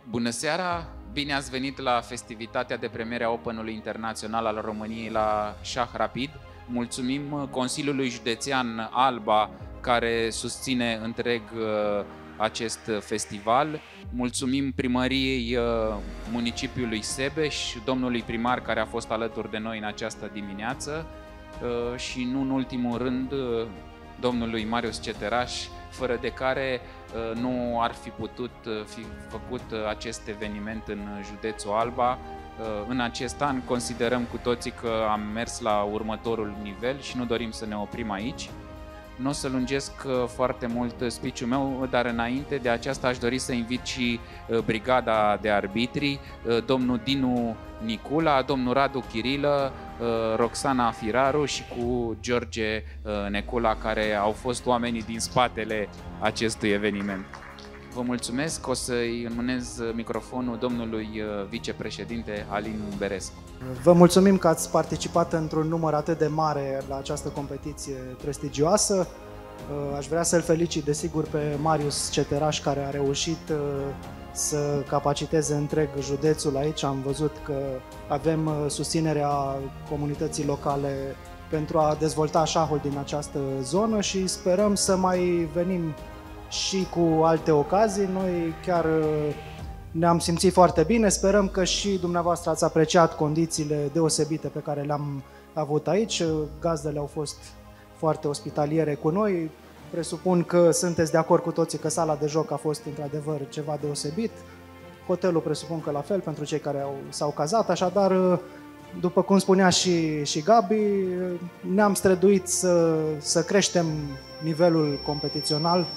Bună seara! Bine ați venit la festivitatea de premiere a Openului Internațional al României la șah rapid. Mulțumim Consiliului Județean Alba, care susține întreg acest festival. Mulțumim primăriei municipiului Sebeș, domnului primar care a fost alături de noi în această dimineață și nu în ultimul rând domnului Marius Ceteraș, fără de care nu ar fi putut fi făcut acest eveniment în județul Alba. În acest an considerăm cu toții că am mers la următorul nivel și nu dorim să ne oprim aici. Nu o să lungesc foarte mult speech-ul meu, dar înainte de aceasta aș dori să invit și brigada de arbitri, domnul Dinu Nicula, domnul Radu Chirilă, Roxana Firaru și cu George Necula, care au fost oamenii din spatele acestui eveniment. Vă mulțumesc, o să-i înmânez microfonul domnului vicepreședinte Alin Berescu. Vă mulțumim că ați participat într-un număr atât de mare la această competiție prestigioasă. Aș vrea să-l felicit, desigur, pe Marius Ceteraș, care a reușit să capaciteze întreg județul aici. Am văzut că avem susținerea comunității locale pentru a dezvolta șahul din această zonă și sperăm să mai venim și cu alte ocazii. Noi chiar ne-am simțit foarte bine, sperăm că și dumneavoastră ați apreciat condițiile deosebite pe care le-am avut aici. Gazdele au fost foarte ospitaliere cu noi, presupun că sunteți de acord cu toții că sala de joc a fost într-adevăr ceva deosebit. Hotelul presupun că la fel pentru cei care s-au cazat, așadar, după cum spunea și Gabi, ne-am străduit să creștem nivelul competițional,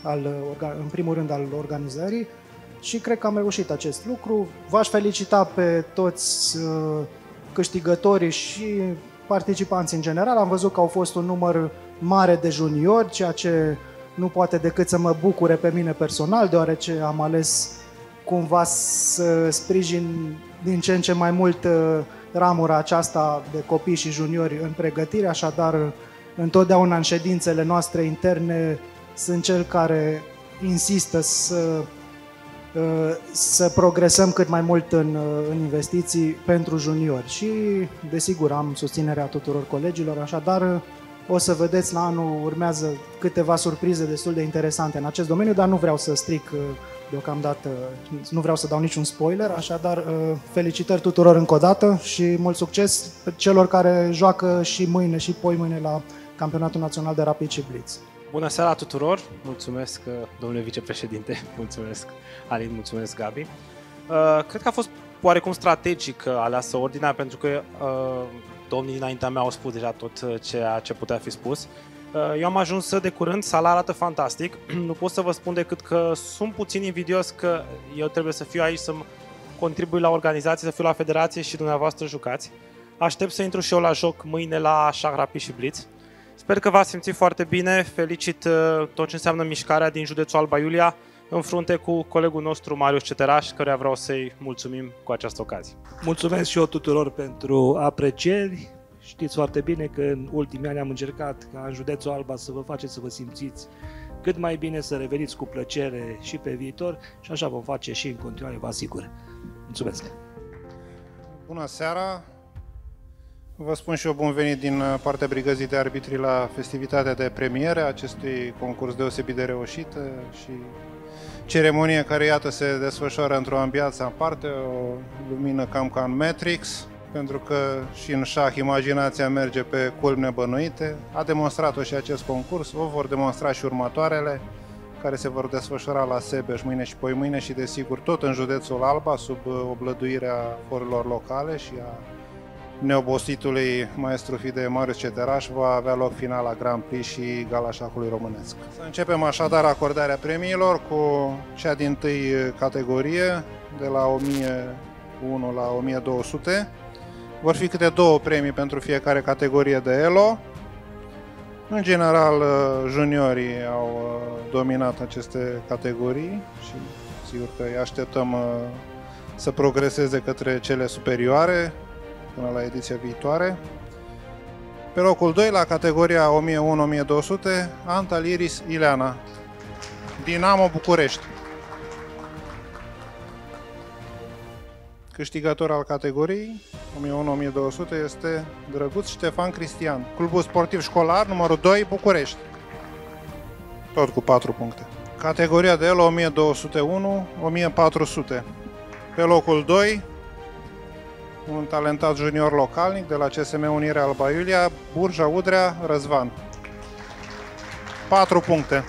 în primul rând al organizării, și cred că am reușit acest lucru. V-aș felicita pe toți câștigătorii și participanții în general. Am văzut că au fost un număr mare de juniori, ceea ce nu poate decât să mă bucure pe mine personal, deoarece am ales cumva să sprijin din ce în ce mai mult ramura aceasta de copii și juniori în pregătire, așadar întotdeauna în ședințele noastre interne sunt cel care insistă să progresăm cât mai mult în investiții pentru juniori și, desigur, am susținerea tuturor colegilor, așadar o să vedeți, la anul urmează câteva surprize destul de interesante în acest domeniu, dar nu vreau să stric deocamdată, nu vreau să dau niciun spoiler, așadar felicitări tuturor încă o dată și mult succes celor care joacă și mâine și poimâine la Campionatul Național de Rapid și Blitz. Bună seara tuturor! Mulțumesc, domnule vicepreședinte, mulțumesc, Alin, mulțumesc, Gabi. Cred că a fost oarecum strategic aleasă ordinea, pentru că domnii dinaintea mea au spus deja tot ceea ce putea fi spus. Eu am ajuns de curând, sala arată fantastic, nu pot să vă spun decât că sunt puțin invidios că eu trebuie să fiu aici să contribui la organizație, să fiu la federație și dumneavoastră jucați. Aștept să intru și eu la joc mâine la șah rapid și blitz. Sper că v-ați simțit foarte bine, felicit tot ce înseamnă mișcarea din județul Alba Iulia, în frunte cu colegul nostru Marius Ceteraș, căruia vreau să-i mulțumim cu această ocazie. Mulțumesc și eu tuturor pentru aprecieri. Știți foarte bine că în ultimii ani am încercat ca în județul Alba să vă faceți să vă simțiți cât mai bine, să reveniți cu plăcere și pe viitor și așa vom face și în continuare, vă asigur. Mulțumesc! Bună seara! Vă spun și eu bun venit din partea brigăzii de arbitri la festivitatea de premiere a acestui concurs deosebit de reușit și ceremonie care, iată, se desfășoară într-o ambianță aparte, o lumină cam ca în Matrix, pentru că și în șah imaginația merge pe culmi nebănuite. A demonstrat-o și acest concurs, o vor demonstra și următoarele, care se vor desfășura la Sebeș mâine și poimâine și, desigur, tot în județul Alba, sub oblăduirea forurilor locale și a neobositului maestru FIDE Marius Ceteraș. Va avea loc finala Grand Prix și gala șahului românesc. Să începem așadar acordarea premiilor cu cea dintâi categorie, de la 1001 la 1200. Vor fi câte 2 premii pentru fiecare categorie de ELO. În general, juniorii au dominat aceste categorii și sigur că îi așteptăm să progreseze către cele superioare până la ediția viitoare. Pe locul 2, la categoria 1001-1200, Antal Iris Ileana, Dinamo București. Câștigător al categoriei 1001-1200 este Drăguț Ștefan Cristian, Clubul Sportiv Școlar numărul 2, București. Tot cu 4 puncte. Categoria de ELO 1201-1400. Pe locul 2, un talentat junior localnic de la CSM Unirea Alba Iulia, Burja Udrea, Răzvan. 4 puncte.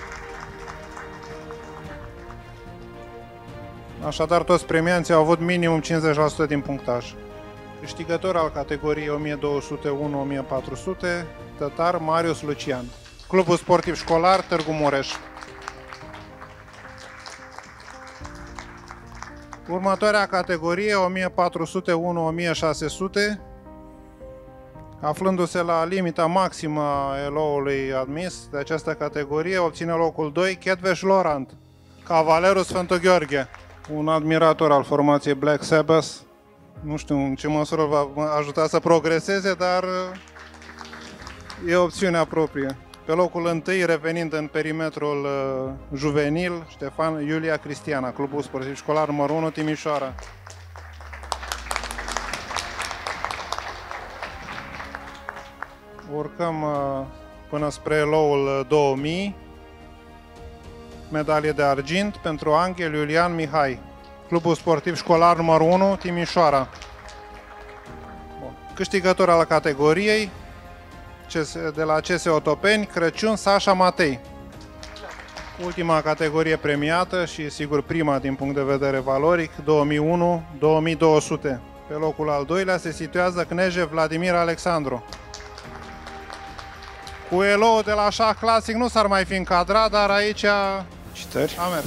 Așadar, toți premianții au avut minimum 50% din punctaj. Câștigător al categoriei 1201-1400, tătar Marius Lucian. Clubul Sportiv Școlar Târgu Mureș. Următoarea categorie, 1401-1600, aflându-se la limita maximă a ELO-ului admis de această categorie, obține locul 2 Chetveș Lorant, Cavalerul Sfântul Gheorghe, un admirator al formației Black Sabbath. Nu știu în ce măsură va ajuta să progreseze, dar e opțiunea proprie. Pe locul 1, revenind în perimetrul juvenil, Ștefan Iulia Cristiana, Clubul Sportiv Școlar numărul 1, Timișoara. Urcăm până spre ELO-ul 2000. Medalie de argint pentru Angel Iulian Mihai, Clubul Sportiv Școlar numărul 1, Timișoara. Câștigător al categoriei de la CS Otopeni, Crăciun Sașa Matei. Ultima categorie premiată și sigur prima din punct de vedere valoric, 2001-2200. Pe locul al doilea se situează Cneje Vladimir Alexandru. Cu ELO de la șah clasic nu s-ar mai fi încadrat, dar aici a mers.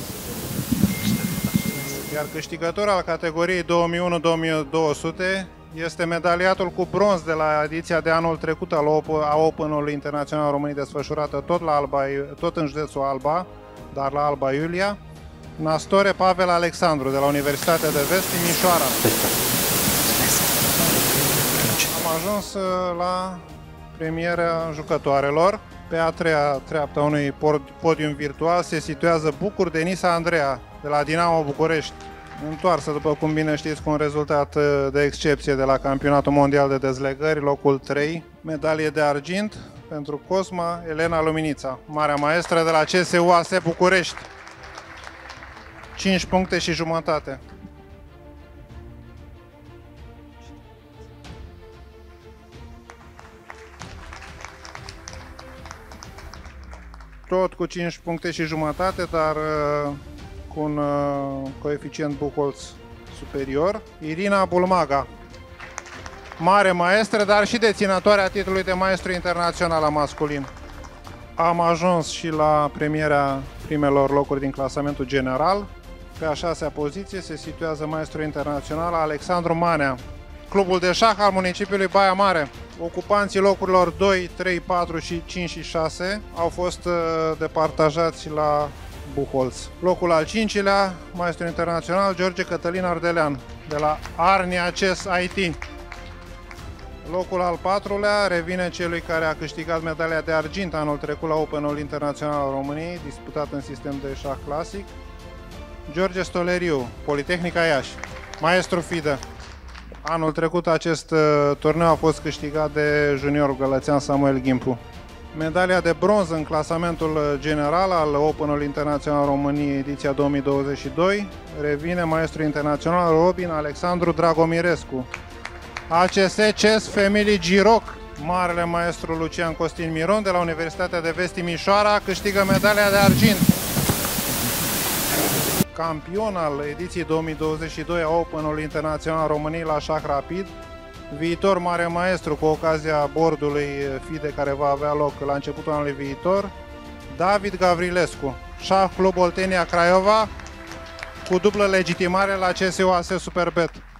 Iar câștigător al categoriei 2001-2200 este medaliatul cu bronz de la ediția de anul trecut a Open-ului Internațional României, desfășurată tot în județul Alba, dar la Alba Iulia, Nastore Pavel Alexandru de la Universitatea de Vest Timișoara. Am ajuns la premierea jucătoarelor. Pe a treia treaptă a unui podium virtual se situează Bucur Denisa Andreea de la Dinamo București, întoarsă, după cum bine știți, cu un rezultat de excepție de la Campionatul Mondial de Dezlegări, locul 3, medalie de argint pentru Cosma Elena Luminița, marea maestră de la CSUAS București. 5 puncte și jumătate. Tot cu 5 puncte și jumătate, dar cu un coeficient Buchholz superior. Irina Bulmaga, mare maestră, dar și deținătoarea titlului de maestru internațional la masculin. Am ajuns și la premierea primelor locuri din clasamentul general. Pe a 6-a poziție se situează maestru internațional Alexandru Manea, Clubul de șah al municipiului Baia Mare. Ocupanții locurilor 2, 3, 4 și 5 și 6 au fost departajați la Buchholz. Locul al 5-lea, maestru internațional George Cătălin Ardelean, de la Arnia CES IT. Locul al 4-lea revine celui care a câștigat medalia de argint anul trecut la Openul Internațional al României, disputat în sistem de șah clasic, George Stoleriu, Politehnica Iași, maestru FIDE. Anul trecut acest turneu a fost câștigat de juniorul gălățean Samuel Ghimpu. Medalia de bronz în clasamentul general al Openului Internațional al României, ediția 2022, revine maestru internațional Robin Alexandru Dragomirescu. ACS CES Family Giroc, marele maestru Lucian Costin Miron de la Universitatea de Vest Timișoara câștigă medalia de argint. Campion al ediției 2022 a Openului Internațional României la șah rapid, viitor mare maestru cu ocazia bordului FIDE care va avea loc la începutul anului viitor, David Gavrilescu, șah Club Oltenia Craiova, cu dublă legitimare la CSUAS Superbet.